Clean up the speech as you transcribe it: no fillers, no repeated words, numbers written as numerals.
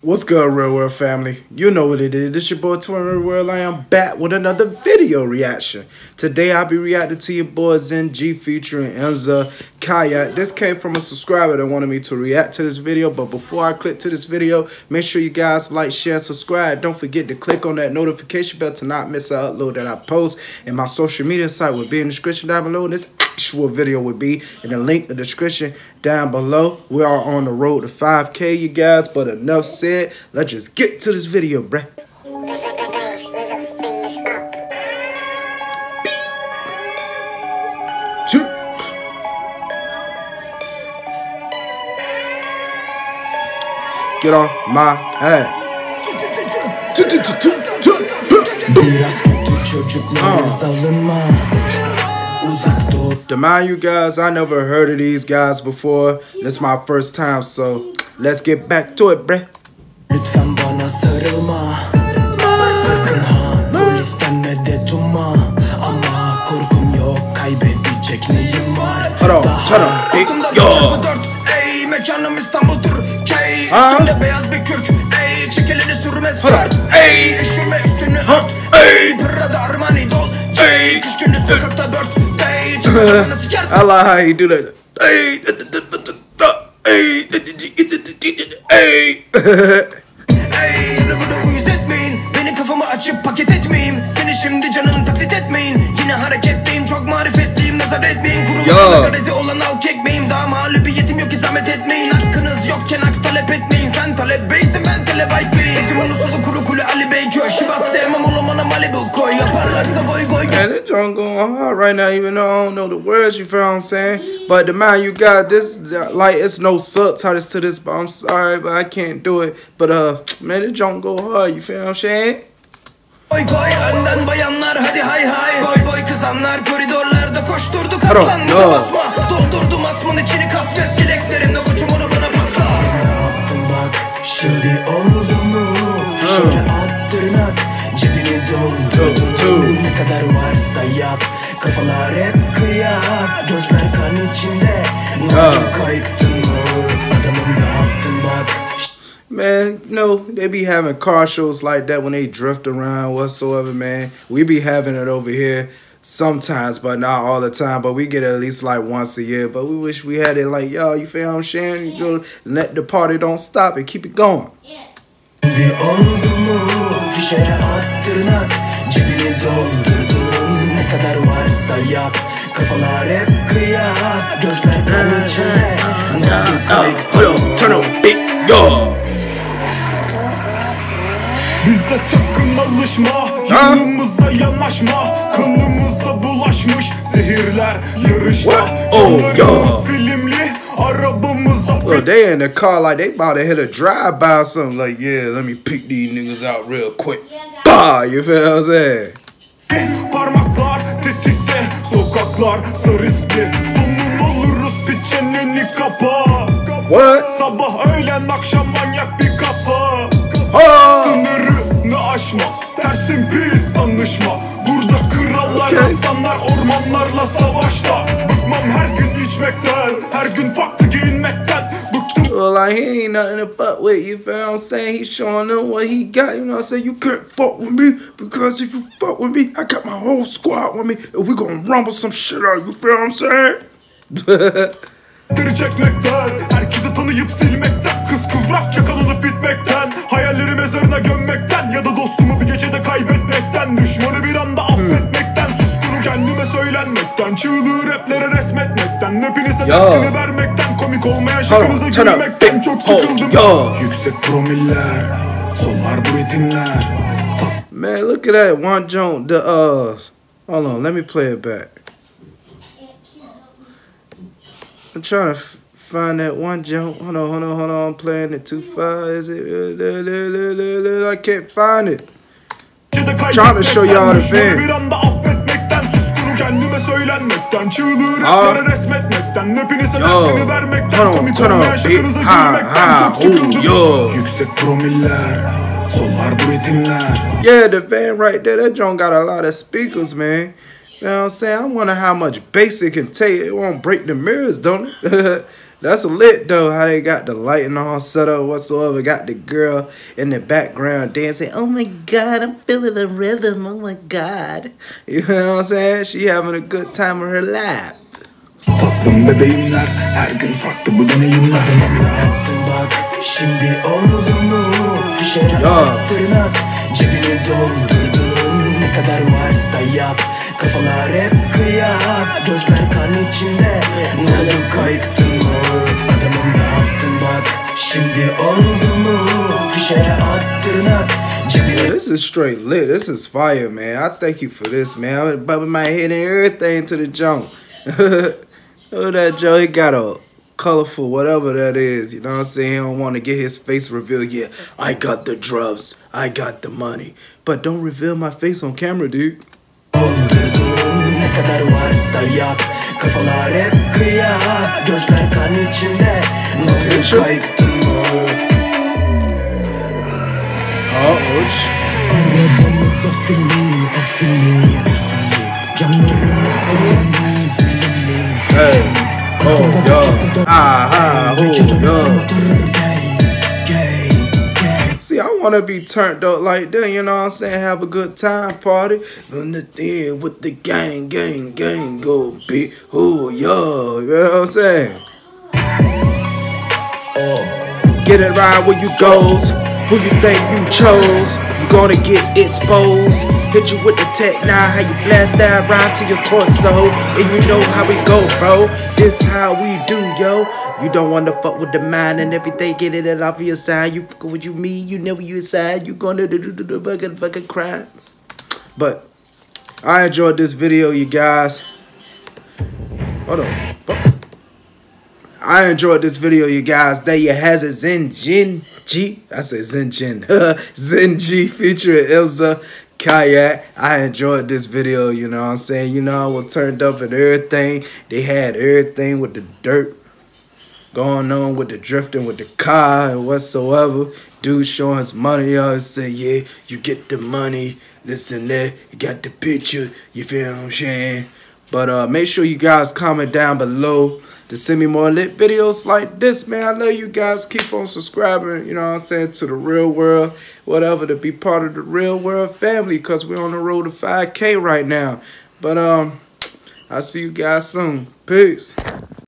What's good, Real World family? You know what it is. This your boy, Real World. I am back with another video reaction. Today, I'll be reacting to your boy, Zen-G featuring Emza, KIYAK. This came from a subscriber that wanted me to react to this video. But before I click to this video, make sure you guys like, share, and subscribe. Don't forget to click on that notification bell to not miss an upload that I post. And my social media site will be in the description down below. And this actual video will be in the link in the description down below. We are on the road to 5K, you guys. But enough said. Let's just get to this video, bruh. Get off my head. To mind you guys, I never heard of these guys before. This is my first time, so let's get back to it, bruh. Lütfen bana sarılma. Sakın ha, polis medet umma. Ama korkum yok, kaybedecek neyim var. Hold on, turn on, yo. Ey, mekanım İstanbul Türkiye. Üstümde beyaz bir kürk. Ey, çekelini sürmez kart. Ey, eşime üstünü ört. Ey, burada Armani dol. Ey, kış günü sokakta dört. Ey, çıkacağına siker. I like how you do that. Ey, ey, ey. Ey, bunu uyuz etmeyin. Beni kafamı açıp paket etmeyin. Seni şimdi canını taklit etmeyin. Yine hareketteyim, çok marifetliyim. Nazar etmeyin, kurumlarına garezi olan halk ekmeğim. Daha mağlubiyetim yok, izamet etmeyin. Hakkınız yokken hak talep etmeyin. Sen talep beysin, ben talep ayıplayın. Etimin usulu kuru kulu Ali Bey köy. Şivas sevmem olamana Malibu koy. Yaparlarsa boy koy. Man, this joint going hard right now, even though I don't know the words, you feel what I'm saying? But the man you got this, like, it's no subtitles to this, but I'm sorry, but I can't do it. But man, this joint go hard, you feel what I'm saying? Boy koy, önden bayanlar hadi hay hay. Boy boy kızanlar koridorlarda koşturdu kaslanmaza basma. Doldurdum asmın içini kasvet dileklerimle koçum onu bana pasla. Ne yaptın bak, şimdi oldu mu? Şöyle at tırnak, cebini doldurdum. Ne kadar varsa yap, kafalar hep kıyak. Gözler kan içinde, ne oldu kayıktın mı? Adamım ne yaptın bak. Man, you know, they be having car shows like that when they drift around whatsoever, man. We be having it over here sometimes, but not all the time. But we get it at least like once a year. But we wish we had it like, y'all, you feel what I'm saying? You go, let the party don't stop and keep it going. Şimdi oldu mu? Fişeye at tırnak, cebini doldurdum. Ne kadar varsa yap, kafalar hep kıyak. Gözler kan içinde, ne oldu kayıktın? Turn on, big, yo. Bize sakın alışma, yanımıza yanaşma. Kanımıza bulaşmış zehirler yarışta. Camlarımız filmli, arabamıza Look, they in the car like they about to hit a drive-by or something. Like, yeah, let me pick these niggas out real quick. Bah, you feel what I'm saying? Parmaklar tetikte, sokaklar sarıskı. Sonun oluruz piçeneni kapa. What? Sabah öğlen akşam manyak bir kafa. Sınırını aşma, tersin pis tanışma. Burada krallar, aslanlar, ormanlarla savaşta. Bıkmam her gün içmekten, her gün farklı giyinmekten. Bıktım. Well, like, he ain't nothing to fuck with, you feel what I'm saying? He's showing them what he got, you know what I'm saying? You can't fuck with me, because if you fuck with me, I got my whole squad with me, and we gonna rumble some shit out, you feel what I'm saying? Çekmekten, herkesi tanıyıp silmekten. Kız kıvrak yakalanıp bitmekten. Hayalleri mezarına gömmekten. Ya da dostumu bir gecede kaybetmekten. Düşmanı bir anda affetmekten. Suskunum kendime söylenmekten. Çığlığı raplere resmetmekten. Hepinize dersini vermekten. Komik olmayan şakanıza gülmekten. Çok sıkıldım. Yüksek promiller, sollar bu ritimler. Man, look at that one joint. The hold on, let me play it back. I'm trying to find that one jump. Hold on. I'm playing it too far. Is it? I can't find it. I'm trying to show y'all the thing. Yo, turn on, big, yo. Yeah, the van right there, that joint got a lot of speakers, man. You know what I'm saying? I wonder how much bass it can take. It won't break the mirrors, don't it? That's lit though, how they got the lighting all set up whatsoever. Got the girl in the background dancing. Oh my God, I'm feeling the rhythm. Oh my God. You know what I'm saying? She having a good time of her life. Tatlım bebeğimler, her gün farklı bu deneyimler. Yaptın bak, şimdi oldu mu? Fişe attın at, cebini doldurdun. Ne kadar varsa yap, kafalar hep kıyak. Gözler kan içinde, ne kadar kayıktın mı? Adamım ne yaptın bak, şimdi oldu mu? Fişe attın at. Yeah, this is straight lit. This is fire, man. I thank you for this, man. I was bumping my head and everything to the jump. Oh, that Joe, he got a colorful whatever that is. You know what I'm saying? He don't want to get his face revealed. Yeah, I got the drugs. I got the money. But don't reveal my face on camera, dude. Ne kadar varsa yap, kafalar hep kıyak. Gözler kan içinde, ne kayıktın mı? Hey, oh, yo, aha, oh, yo. See, I want to be turned up like that, you know what I'm saying? Have a good time, party. On the thing with the gang, go big, oh, yo, you know what I'm saying? Get it right where you goes. Who you think you chose? You gonna get exposed. Hit you with the tech now, how you blast that round to your torso. And you know how we go, bro. This how we do, yo. You don't wanna fuck with the mind and everything. Get it off of your side. You fuck with you mean, you know you inside. You gonna do the fucking crime. But I enjoyed this video, you guys. Hold on. Fuck. I enjoyed this video, you guys. There you has it, Zen-G. I said Zen-G. Zen-G featuring Emza, KIYAK. I enjoyed this video, you know what I'm saying? You know, I was turned up and everything. They had everything with the dirt going on, with the drifting with the car and whatsoever. Dude showing his money out and say, yeah, you get the money, this and that. You got the picture, you feel what I'm saying? But make sure you guys comment down below to send me more lit videos like this, man. I love you guys. Keep on subscribing, you know what I'm saying, to the real world, whatever, to be part of the real world family, because we're on the road to 5K right now. But I'll see you guys soon. Peace.